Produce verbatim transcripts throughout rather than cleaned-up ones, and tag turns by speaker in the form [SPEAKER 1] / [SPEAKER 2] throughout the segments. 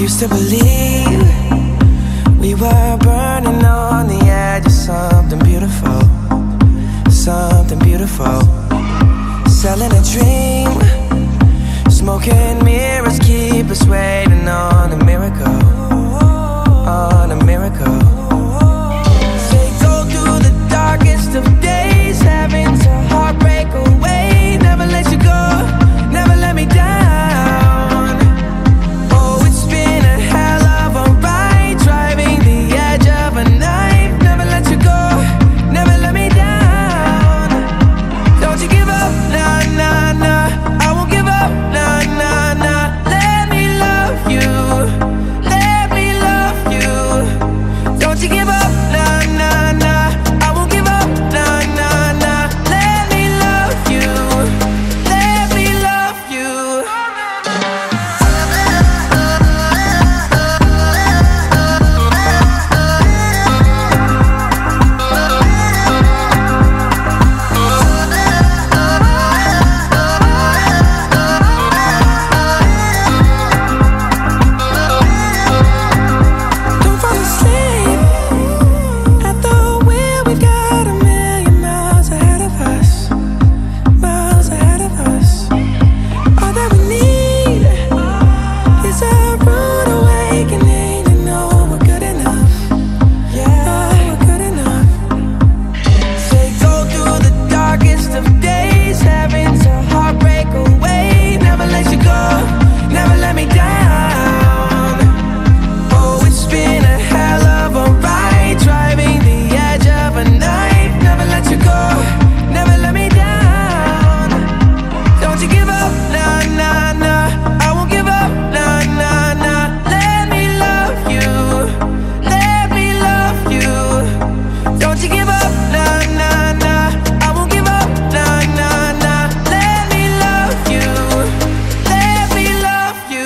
[SPEAKER 1] used to believe we were burning on the edge of something beautiful, something beautiful. Selling a dream, smoking mirrors keep us waiting on a miracle, on a miracle. Say go through the darkest of days, having to heartbreak away. Never let you go, never let me down. Oh, it's been a hell of a ride, driving the edge of a knife. Never let you go, never let me down. Don't you give up, nah, nah, nah. I won't give up, nah, nah, nah. Let me love you, let me love you. Don't you give up, nah, nah, nah. I won't give up, nah, nah, nah. Let me love you, let me love you. Don't fall asleep at the wheel. We've got a million miles ahead of us, miles ahead of us. All that we need is a rude awakening to know we're good enough. Yeah, we're good enough. Say go through the darkest of days, having to heartbreak away. Never let you go, never let me down. Oh, it's been a hell of a ride, driving the edge of a knife. Never let you go, never let me down. Don't you give up, nah, nah, nah. I won't give up, nah, nah, nah. Let me love you, let me love you. Don't you give up, nah, nah, nah. I won't give up, nah, nah, nah. Let me love you, let me love you.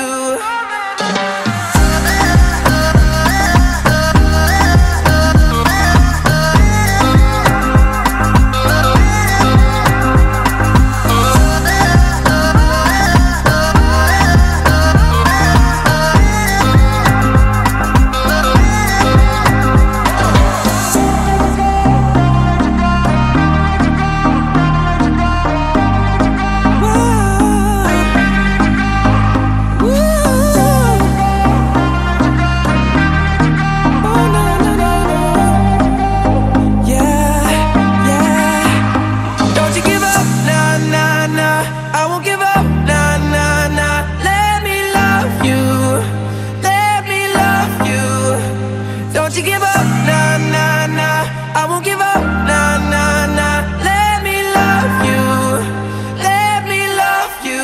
[SPEAKER 1] Don't you give up, nah, nah, nah. I won't give up, nah, nah, nah. Let me love you, let me love you.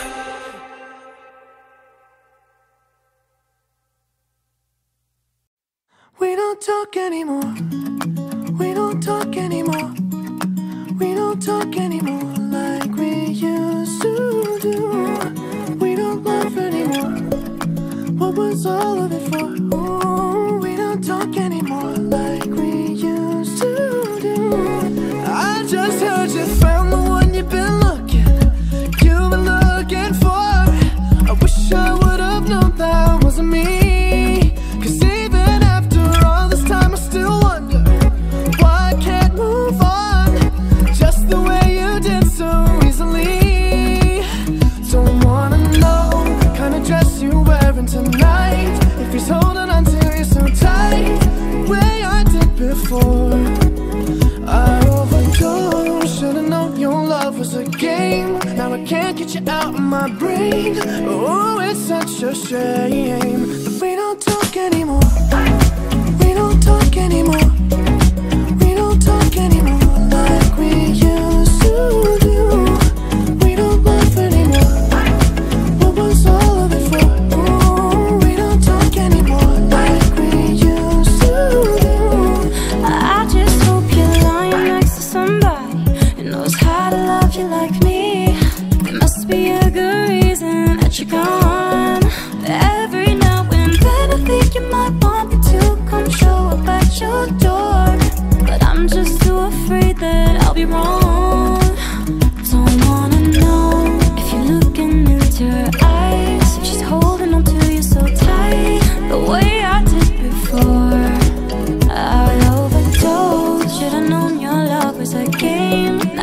[SPEAKER 1] We don't talk anymore, we don't talk anymore. We don't talk anymore like we used to do. We don't laugh anymore, what was all of it for? Ooh, we don't talk anymore like we used to do. I just heard you found the one you've been looking, you've been looking for. I wish I would have known that wasn't me. Cause even after all this time I still wonder why I can't move on just the way you did so easily. Don't wanna know the kind of dress you're wearing tonight, if he's holding on to you so tight, the way I did before. I overdosed, should've known your love was a game. Now I can't get you out of my brain. Oh, it's such a shame that we don't talk anymore. We don't talk anymore. We don't talk anymore like we used to do. We don't laugh anymore, what was all of it for? Ooh, we don't talk anymore like we used to do.
[SPEAKER 2] I just hope you're lying next to somebody who knows how to love you like me. There must be a good reason that you're gone. Every now and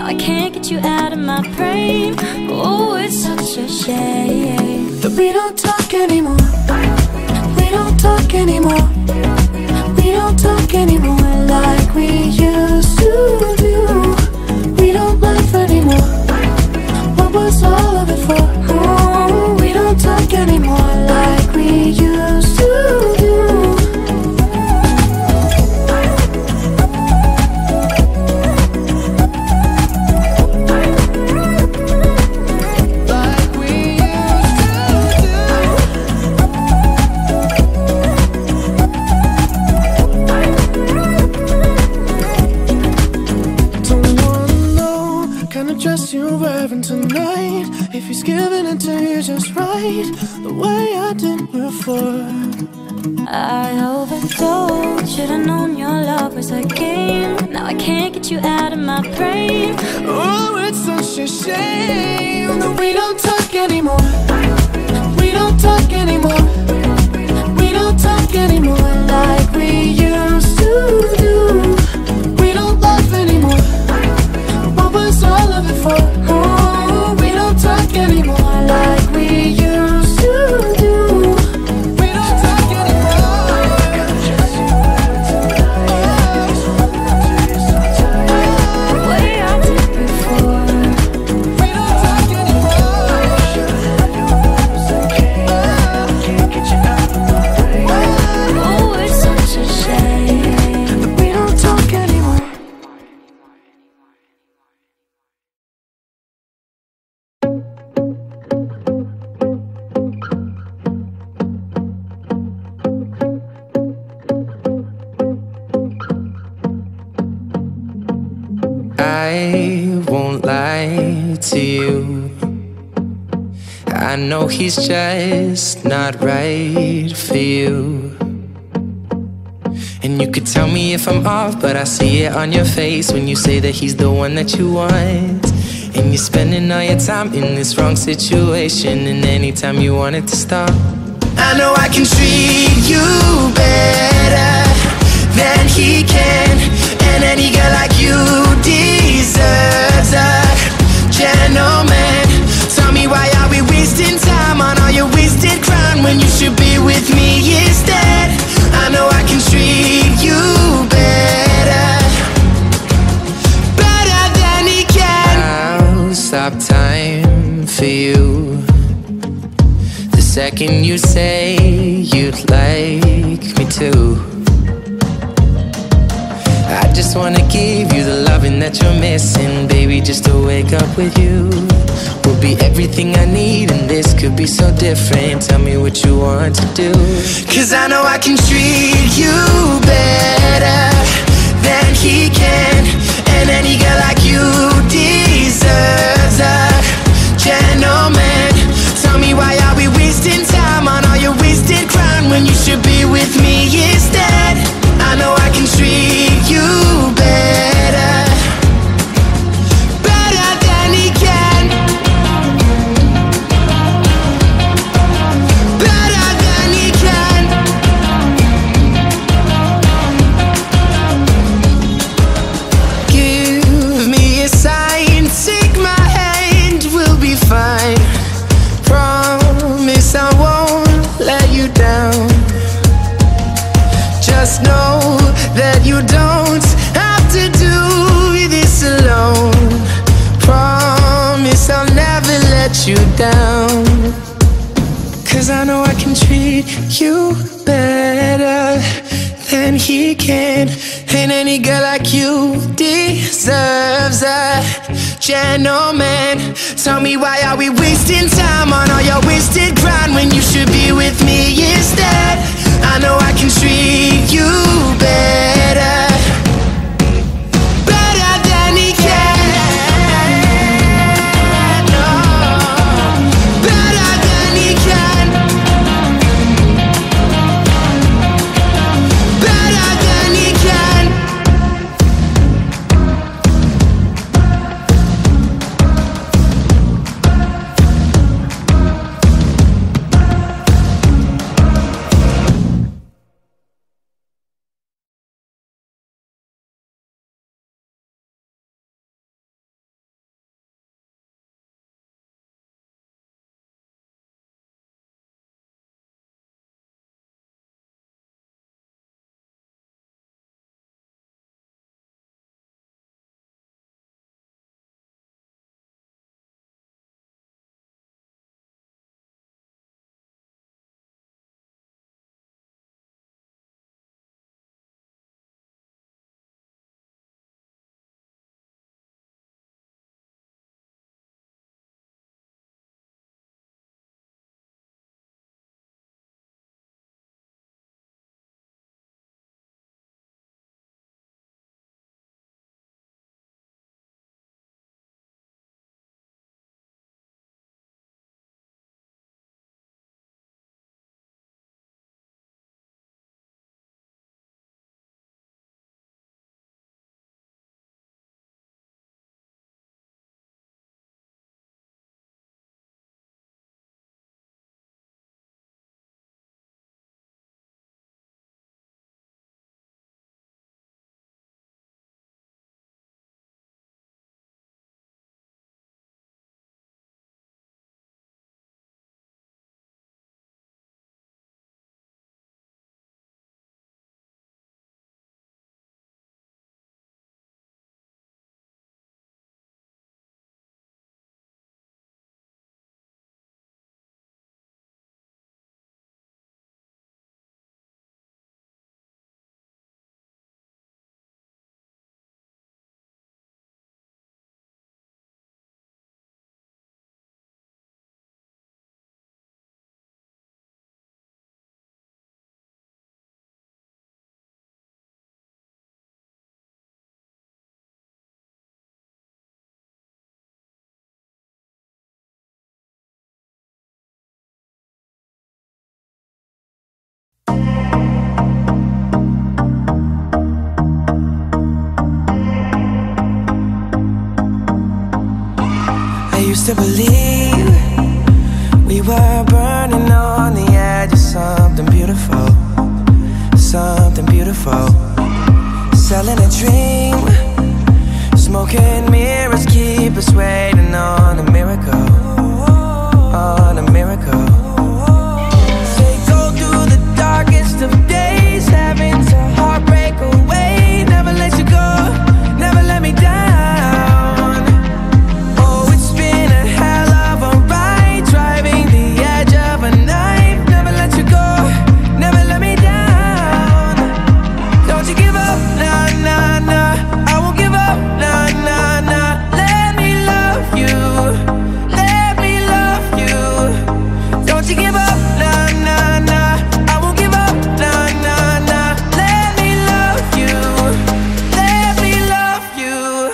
[SPEAKER 2] I can't get you out of my brain. Oh, it's such a shame
[SPEAKER 1] that we don't talk anymore. We don't talk anymore. We don't talk anymore like we used to do. We don't laugh anymore. What was all of it for? Oh, we don't talk anymore like we used to do. Dress you're wearing tonight, if he's giving it to you just right, the way I did before.
[SPEAKER 2] I overdosed, should've known your love was a game. Now I can't get you out of my brain.
[SPEAKER 1] Oh, it's such a shame that we don't talk anymore. We don't talk anymore. We don't talk anymore like we used to do. We don't laugh anymore. What was all of it for? Oh, we don't talk anymore like we used to do. We don't talk anymore.
[SPEAKER 2] The way I did before.
[SPEAKER 1] We don't talk anymore. Can't get you out of my brain.
[SPEAKER 2] Oh, it's such a shame
[SPEAKER 1] that we don't talk anymore.
[SPEAKER 3] I won't lie to you. I know he's just not right for you. And you could tell me if I'm off, but I see it on your face when you say that he's the one that you want. And you're spending all your time in this wrong situation, and anytime you want it to stop, I know I can treat you better than he can. And any girl like you deserves a gentleman. Tell me, why are we wasting time on all your wasted crown when you should be with me instead? I know I can treat you better, better than he can. I'll stop time for you the second you say you'd like me to. I just wanna give you the loving that you're missing, baby, just to wake up with you will be everything I need, and this could be so different. Tell me what you want to do, 'cause I know I can treat you better than he can. And any girl like you deserves a gentleman. Tell me, why are we wasting time on all your wasted crown when you should be with me instead? I know I can treat you better, better than he can, better than he can. Give me a sign, take my hand, we'll be fine. Promise I won't let you down. Just know that you don't have to do this alone. Promise I'll never let you down, 'cause I know I can treat you better than he can. And any girl like you deserves a gentleman. Tell me, why are we wasting time on all your wasted grind when you should be with me instead? I know I can treat you better, better than he can. No, better than he can, better than he can.
[SPEAKER 1] used to believe we were burning on the edge of something beautiful, something beautiful. Selling a dream, smoking mirrors keep us waiting on a miracle, on a miracle. They go through the darkest of days, having to heartbreak away. Never let you go, never let me down. Oh, it's been a hell of a ride, driving the edge of a knife. Never let you go, never let me down. Don't you give up, nah, nah, nah. I won't give up, nah, nah, nah. Let me love you, let me love you. Don't you give up, nah, nah, nah. I won't give up, nah, nah, nah. Let me love you, let me love you.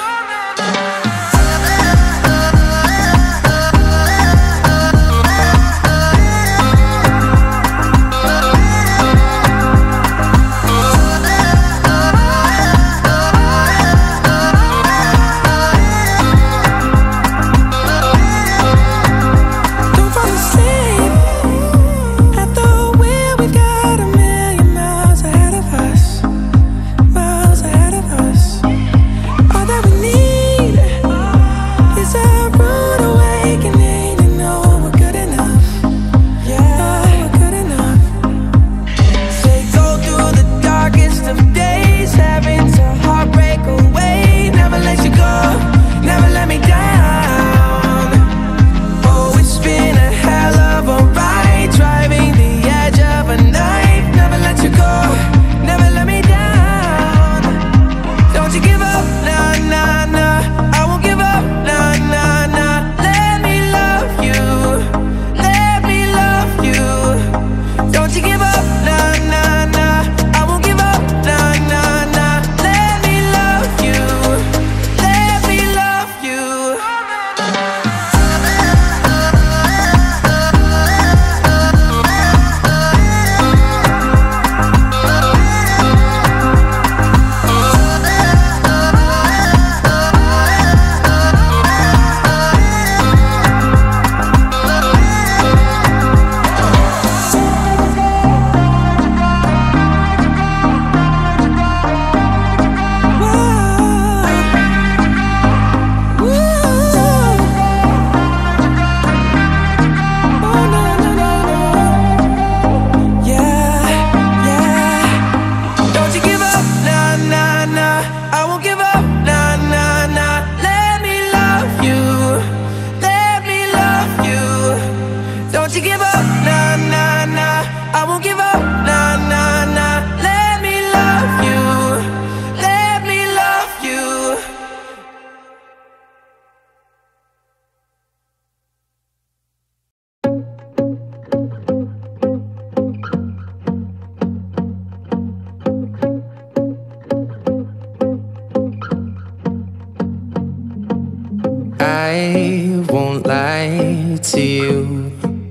[SPEAKER 1] Don't fall asleep at the wheel. We've got a million miles ahead of us, miles ahead of us. All that we need is a rude awakening to know we're good enough. Yeah, we're good enough. They go through the darkest of days, having to heartbreak away. Never let you go, never let me down. Oh, it's been a hell of a ride, driving the edge of a knife. Never let you go, never let me down. Don't you give up, nah, nah, nah. I won't give up, nah, nah, nah. Let me love you, let me love you. Don't you give up, nah, nah, nah. I won't give up, nah, nah, nah. Let me love you, let me love you. Don't you give up, nah, nah, nah. I won't give up, nah, nah, nah. Let me love you, let me love you.
[SPEAKER 3] I won't lie to you.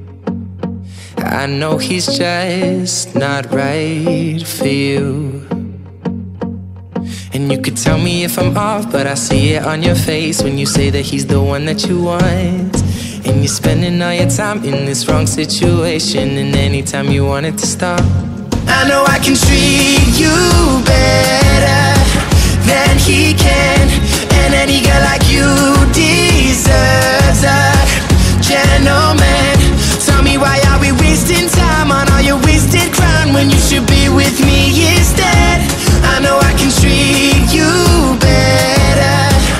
[SPEAKER 3] I know he's just not right for you. And you could tell me if I'm off, but I see it on your face when you say that he's the one that you want. And you're spending all your time in this wrong situation, and anytime you want it to stop,
[SPEAKER 1] I know I can treat you better than he can, and any girl like you deserves a gentleman. Tell me, why are we wasting time on all your wasted crown when you should be with me instead? I know I can treat you better,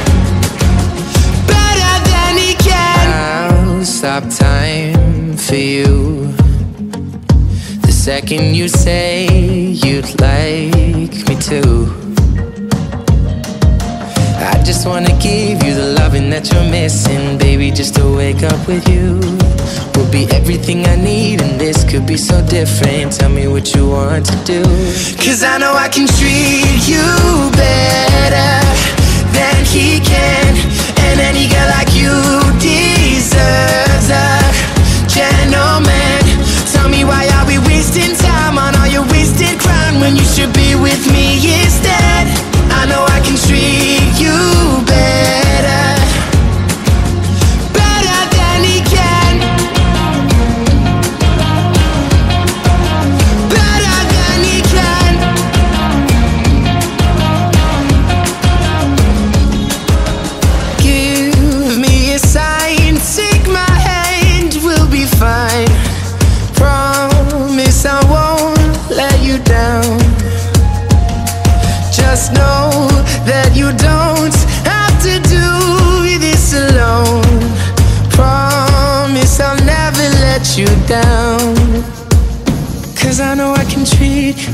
[SPEAKER 1] better than he can.
[SPEAKER 3] I'll stop time for you the second you say you'd like me to. I just wanna give you the loving that you're missing, baby, just to wake up with you will be everything I need, and this could be so different. Tell me what you want to do,
[SPEAKER 1] 'Cause I know I can treat you better than he can, and any girl like you deserves a gentleman. Tell me, why are we wasting time on all your wasted crown when you should be with me instead? I know I can treat you better, better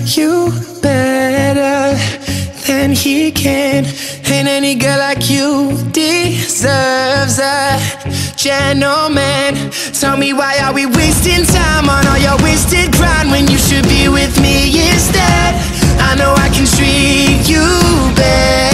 [SPEAKER 3] you better than he can. And any girl like you deserves a gentleman. Tell me, why are we wasting time on all your wasted grind when you should be with me instead? I know I can treat you better